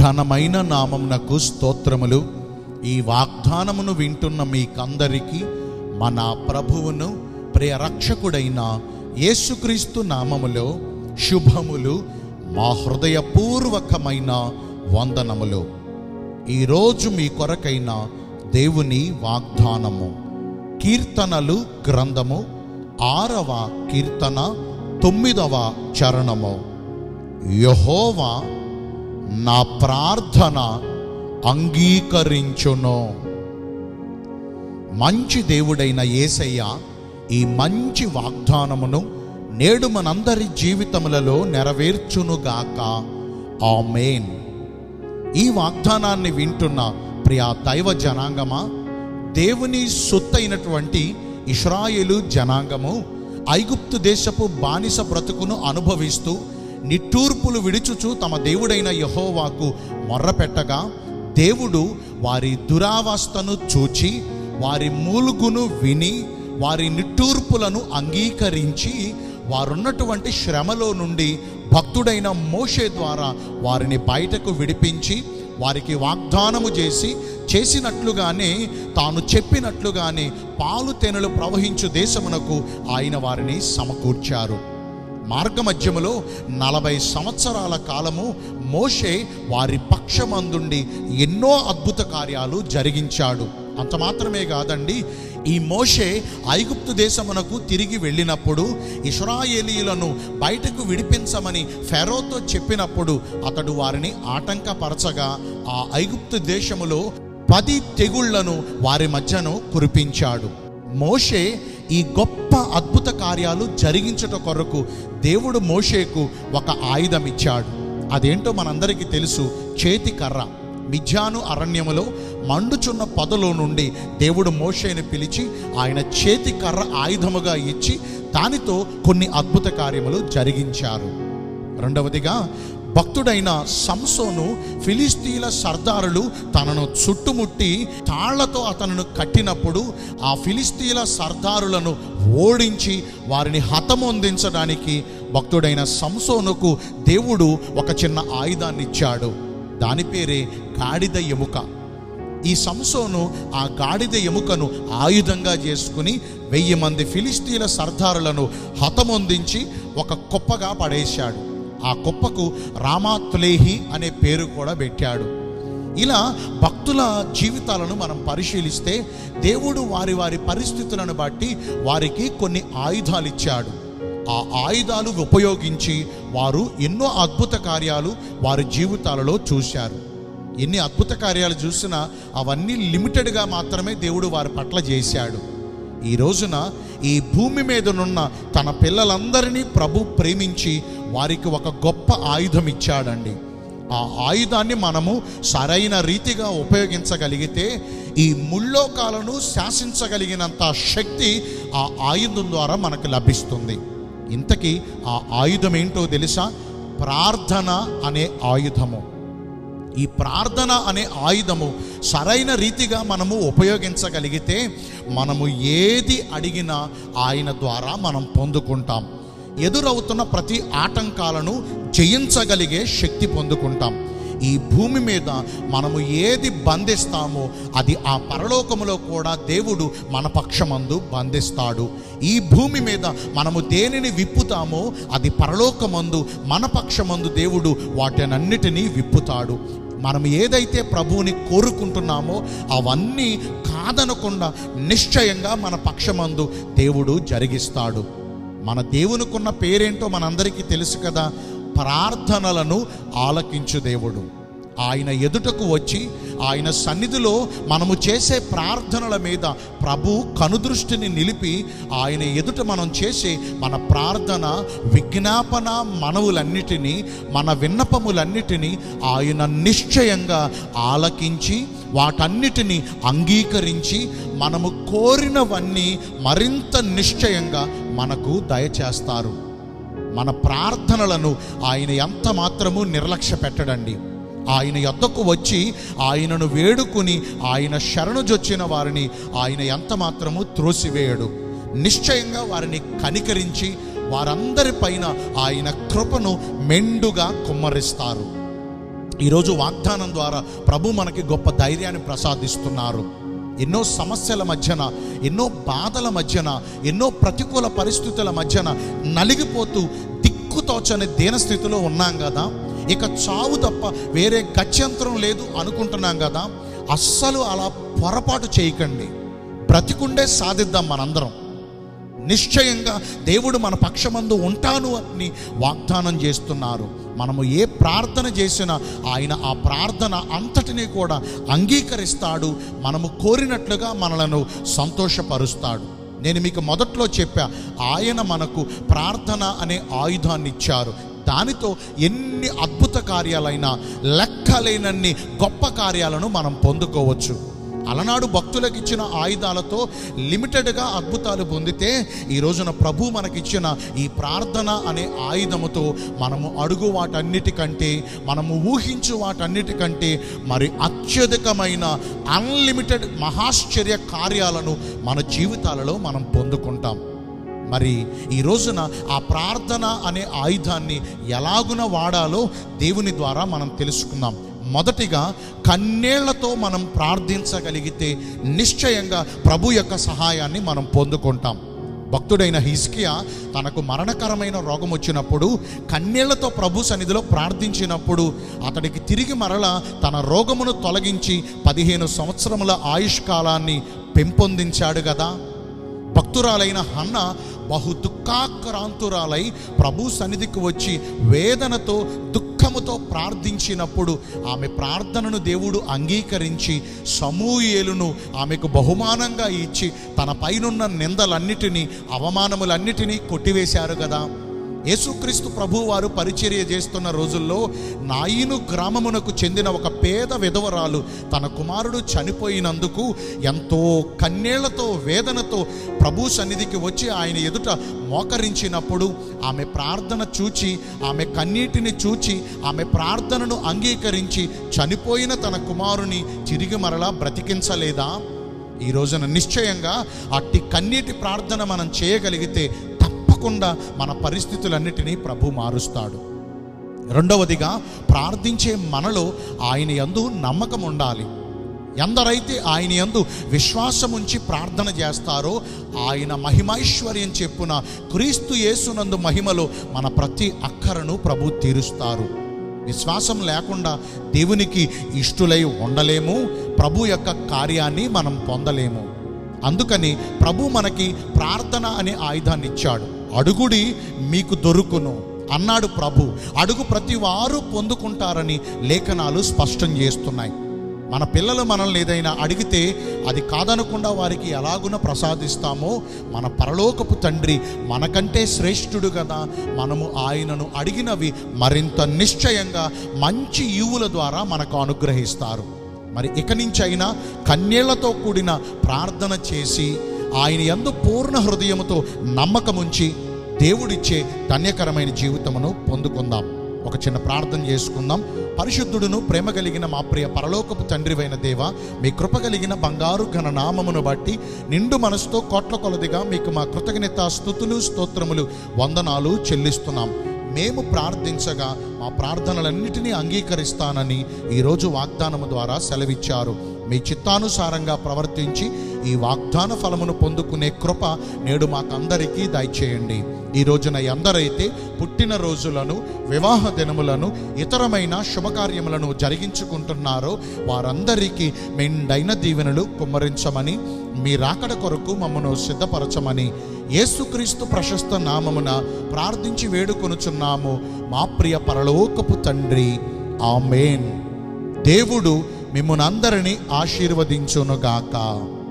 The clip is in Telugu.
ఘనమైన నామమునకు స్తోత్రములు. ఈ వాగ్దానమును వింటున్న మీకందరికీ మన ప్రభువును ప్రియ రక్షకుడైన యేసుక్రీస్తు నామములో శుభములు, మా హృదయపూర్వకమైన వందనములు. ఈరోజు మీ కొరకైన దేవుని వాగ్దానము కీర్తనలు గ్రంథము 6వ కీర్తన 9వ చరణము. యెహోవా నా ప్రార్థన అంగీకరించును. మంచి దేవుడైన యేసయ్య ఈ మంచి వాగ్దానమును నేడు మనందరి జీవితములలో నెరవేర్చునుగాక. ఆమేన్. ఈ వాగ్దానాన్ని వింటున్న ప్రియ దైవ జనాంగమా, దేవుని సొత్తైనటువంటి ఇశ్రాయేలు జనాంగము ఐగుప్తు దేశపు బానిస బ్రతుకును అనుభవిస్తూ నిట్టూర్పులు విడుచుచు తమ దేవుడైన యెహోవాకు మొర్రపెట్టగా, దేవుడు వారి దురావస్థను చూచి వారి మూలుగును విని వారి నిట్టూర్పులను అంగీకరించి వారున్నటువంటి శ్రమలో నుండి భక్తుడైన మోషే ద్వారా వారిని బయటకు విడిపించి వారికి వాగ్దానము చేసినట్లుగానే తాను చెప్పినట్లుగానే పాలు తేనెలు ప్రవహించు దేశమునకు ఆయన వారిని సమకూర్చారు. మార్గమధ్యములో 40 సంవత్సరాల కాలము మోషే వారి పక్షమందుండి ఎన్నో అద్భుత కార్యాలు జరిగించాడు. అంత మాత్రమే కాదండి, ఈ మోషే ఐగుప్తు దేశమునకు తిరిగి వెళ్ళినప్పుడు ఇశ్రాయేలీయులను బయటకు విడిపించమని ఫెరోతో చెప్పినప్పుడు అతడు వారిని ఆటంకపరచగా ఆ ఐగుప్తు దేశములో 10 తెగుళ్లను వారి మధ్యను కురిపించాడు. మోషే ఈ గొప్ప అద్భుత కార్యాలు జరిగించుట కొరకు దేవుడు మోషేకు ఒక ఆయుధం ఇచ్చాడు. అదేంటో మనందరికీ తెలుసు, చేతి కర్ర. మిద్యాను అరణ్యములో మండుచున్న పొదలో నుండి దేవుడు మోషేని పిలిచి ఆయన చేతి కర్ర ఆయుధముగా ఇచ్చి దానితో కొన్ని అద్భుత కార్యములు జరిగించారు. రెండవదిగా, భక్తుడైన సంసోను ఫిలిస్తీన్ల సర్దారులు తనను చుట్టుముట్టి తాళ్లతో అతను కట్టినప్పుడు ఆ ఫిలిస్తీన్ల సర్దారులను ఓడించి వారిని హతమొందించడానికి భక్తుడైన సంసోనుకు దేవుడు ఒక చిన్న ఆయుధాన్ని ఇచ్చాడు. దాని పేరే గాడిద ఎముక. ఈ సంసోను ఆ గాడిద ఎముకను ఆయుధంగా చేసుకుని 1000 మంది ఫిలిస్తీన్ల సర్దారులను హతమొందించి ఒక కుప్పగా పడేశాడు. ఆ కుప్పకు రామాత్లేహి అనే పేరు కూడా పెట్టాడు. ఇలా భక్తుల జీవితాలను మనం పరిశీలిస్తే దేవుడు వారి వారి పరిస్థితులను బట్టి వారికి కొన్ని ఆయుధాలు ఇచ్చాడు. ఆ ఆయుధాలు ఉపయోగించి వారు ఎన్నో అద్భుత కార్యాలు వారి జీవితాలలో చూశారు. ఎన్ని అద్భుత కార్యాలు చూసినా అవన్నీ లిమిటెడ్గా మాత్రమే దేవుడు వారి పట్ల చేశాడు. ఈ రోజున ఈ భూమి మీదనున్న తన పిల్లలందరినీ ప్రభు ప్రేమించి వారికి ఒక గొప్ప ఆయుధం ఇచ్చాడండి. ఆ ఆయుధాన్ని మనము సరైన రీతిగా ఉపయోగించగలిగితే ఈ ముల్లోకాలను శాసించగలిగినంత శక్తి ఆ ఆయుధం ద్వారా మనకు లభిస్తుంది. ఇంతకీ ఆ ఆయుధం ఏంటో తెలుసా? ప్రార్థన అనే ఆయుధము. ఈ ప్రార్థన అనే ఆయుధము సరైన రీతిగా మనము ఉపయోగించగలిగితే మనము ఏది అడిగినా ఆయన ద్వారా మనం పొందుకుంటాం. ఎదురవుతున్న ప్రతి ఆటంకాలను జయించగలిగే శక్తి పొందుకుంటాం. ఈ భూమి మీద మనము ఏది బంధిస్తామో అది ఆ పరలోకములో కూడా దేవుడు మన పక్షమందు బంధిస్తాడు. ఈ భూమి మీద మనము దేనిని విప్పుతామో అది పరలోకమందు మన పక్షమందు దేవుడు వాటినన్నిటినీ విప్పుతాడు. మనం ఏదైతే ప్రభువుని కోరుకుంటున్నామో అవన్నీ కాదనకుండా నిశ్చయంగా మన పక్షమందు దేవుడు జరిగిస్తాడు. మన దేవునికున్న పేరేంటో మనందరికీ తెలుసు కదా, ప్రార్థనలను ఆలకించు దేవుడు. ఆయన ఎదుటకు వచ్చి ఆయన సన్నిధిలో మనము చేసే ప్రార్థనల మీద ప్రభు కనుదృష్టిని నిలిపి ఆయన ఎదుట మనం చేసే మన ప్రార్థన విజ్ఞాపన మనవులన్నిటినీ మన విన్నపములన్నిటినీ ఆయన నిశ్చయంగా ఆలకించి వాటన్నిటినీ అంగీకరించి మనము కోరినవన్నీ మరింత నిశ్చయంగా మనకు దయచేస్తారు. మన ప్రార్థనలను ఆయన ఎంత మాత్రము నిర్లక్ష్య పెట్టడండి. ఆయన యొద్దకు వచ్చి ఆయనను వేడుకుని ఆయన శరణుజొచ్చిన వారిని ఆయన ఎంత మాత్రము త్రోసివేయడు. నిశ్చయంగా వారిని కనికరించి వారందరిపైన ఆయన కృపను మెండుగా కుమ్మరిస్తారు. ఈరోజు వాగ్దానం ద్వారా ప్రభు మనకి గొప్ప ధైర్యాన్ని ప్రసాదిస్తున్నారు. ఎన్నో సమస్యల మధ్యన, ఎన్నో బాధల మధ్యన, ఎన్నో ప్రతికూల పరిస్థితుల మధ్యన నలిగిపోతూ దిక్కుతోచని దీనస్థితిలో ఉన్నాం కదా, ఇక చావు తప్ప వేరే గత్యంతరం లేదు అనుకుంటున్నాం కదా. అస్సలు అలా పొరపాటు చేయకండి. బ్రతికుండే సాధిద్దాం మనందరం. నిశ్చయంగా దేవుడు మన పక్షమందు ఉంటాను అని వాగ్దానం చేస్తున్నారు. మనము ఏ ప్రార్థన చేసినా ఆయన ఆ ప్రార్థన అంతటినీ కూడా అంగీకరిస్తాడు. మనము కోరినట్లుగా మనలను సంతోషపరుస్తాడు. నేను మీకు మొదట్లో చెప్పా, ఆయన మనకు ప్రార్థన అనే ఆయుధాన్ని ఇచ్చారు. దానితో ఎన్ని అద్భుత కార్యాలైనా, లెక్కలేనన్ని గొప్ప కార్యాలను మనం పొందుకోవచ్చు. అలనాడు భక్తులకు ఇచ్చిన ఆయుధాలతో లిమిటెడ్గా అద్భుతాలు పొందితే, ఈ రోజున ప్రభు మనకిచ్చిన ఈ ప్రార్థన అనే ఆయుధముతో మనము అడుగు వాటన్నిటికంటే, మనము ఊహించు వాటన్నిటికంటే మరి అత్యధికమైన అన్లిమిటెడ్ మహాశ్చర్య కార్యాలను మన జీవితాలలో మనం పొందుకుంటాం. మరి ఈ రోజున ఆ ప్రార్థన అనే ఆయుధాన్ని ఎలాగున వాడాలో దేవుని ద్వారా మనం తెలుసుకుందాం. మొదటిగా కన్నీళ్లతో మనం ప్రార్థించగలిగితే నిశ్చయంగా ప్రభు యొక్క సహాయాన్ని మనం పొందుకుంటాం. భక్తుడైన హిజ్కియా తనకు మరణకరమైన రోగం వచ్చినప్పుడు కన్నీళ్లతో ప్రభు సన్నిధిలో ప్రార్థించినప్పుడు అతడికి తిరిగి మరలా తన రోగమును తొలగించి 15 సంవత్సరముల ఆయుష్కాలాన్ని పెంపొందించాడు కదా. భక్తురాలైన హన్న బహు దుఃఖాక్రాంతురాలై ప్రభు సన్నిధికి వచ్చి వేదనతో దుఃఖముతో ప్రార్థించినప్పుడు ఆమె ప్రార్థనను దేవుడు అంగీకరించి సమూయేలును ఆమెకు బహుమానంగా ఇచ్చి తన పైనున్న నిందలన్నిటినీ, అవమానములన్నిటినీ కొట్టివేశారు కదా. యేసుక్రీస్తు ప్రభు వారు పరిచర్య చేస్తున్న రోజుల్లో నాయిను గ్రామమునకు చెందిన ఒక పేద విధవరాలు తన కుమారుడు చనిపోయినందుకు ఎంతో కన్నీళ్లతో, వేదనతో ప్రభు సన్నిధికి వచ్చి ఆయన ఎదుట మోకరించినప్పుడు ఆమె ప్రార్థన చూచి, ఆమె కన్నీటిని చూచి, ఆమె ప్రార్థనను అంగీకరించి చనిపోయిన తన కుమారుని తిరిగి మరలా బ్రతికించలేదా? ఈ రోజున నిశ్చయంగా అట్టి కన్నీటి ప్రార్థన మనం చేయగలిగితే తప్పకుండా మన పరిస్థితులన్నిటినీ ప్రభు మారుస్తాడు. రెండవదిగా, ప్రార్థించే మనలో ఆయన యందు నమ్మకం ఉండాలి. ఎందరైతే ఆయన యందు విశ్వాసముంచి ప్రార్థన చేస్తారో ఆయన మహిమైశ్వర్యం చెప్పున క్రీస్తు యేసునందు మహిమలో మన ప్రతి అక్కరను ప్రభు తీరుస్తారు. విశ్వాసం లేకుండా దేవునికి ఇష్టులై ఉండలేము, ప్రభు యొక్క కార్యాన్ని మనం పొందలేము. అందుకని ప్రభు మనకి ప్రార్థన అనే ఆయుధాన్ని ఇచ్చాడు. అడుగుడి మీకు దొరుకును అన్నాడు ప్రభు. అడుగు ప్రతి వారు పొందుకుంటారని లేఖనాలు స్పష్టం చేస్తున్నాయి. మన పిల్లలు మనల్ని ఏదైనా అడిగితే అది కాదనకుండా వారికి ఎలాగున ప్రసాదిస్తామో మన పరలోకపు తండ్రి మనకంటే శ్రేష్ఠుడు కదా. మనము ఆయనను అడిగినవి మరింత నిశ్చయంగా మంచి ఈవుల ద్వారా మనకు అనుగ్రహిస్తారు. మరి ఇక నుంచైనా కన్నీళ్లతో కూడిన ప్రార్థన చేసి ఆయన యందు పూర్ణ హృదయముతో నమ్మకముంచి దేవుడిచ్చే ధన్యకరమైన జీవితమును పొందుకుందాం. ఒక చిన్న ప్రార్థన చేసుకుందాం. పరిశుద్ధుడును ప్రేమ కలిగిన మా ప్రియ పరలోకపు తండ్రివైన దేవ, మీ కృప కలిగిన బంగారు ఘన నామమును బట్టి నిండు మనసుతో కోట్ల కొలదిగా మీకు మా కృతజ్ఞత స్తుతులు స్తోత్రములు వందనాలు చెల్లిస్తున్నాం. మేము ప్రార్థించగా మా ప్రార్థనలన్నిటినీ అంగీకరిస్తానని ఈరోజు వాగ్దానము ద్వారా సెలవిచ్చారు. మీ చిత్తానుసారంగా ప్రవర్తించి ఈ వాగ్దాన ఫలమును పొందుకునే కృప నేడు మాకందరికీ దయచేయండి. ఈ రోజున ఎందరైతే పుట్టినరోజులను, వివాహ దినములను, ఇతరమైన శుభకార్యములను జరిగించుకుంటున్నారో వారందరికీ మెండైన దీవెనలు కుమ్మరించమని, మీ రాకడ కొరకు మమ్మను సిద్ధపరచమని యేసుక్రీస్తు ప్రశస్త నామమున ప్రార్థించి వేడుకొనుచున్నాము మా ప్రియ పరలోకపు తండ్రి. ఆమేన్. దేవుడు మిమ్మునందరినీ ఆశీర్వదించునుగాక.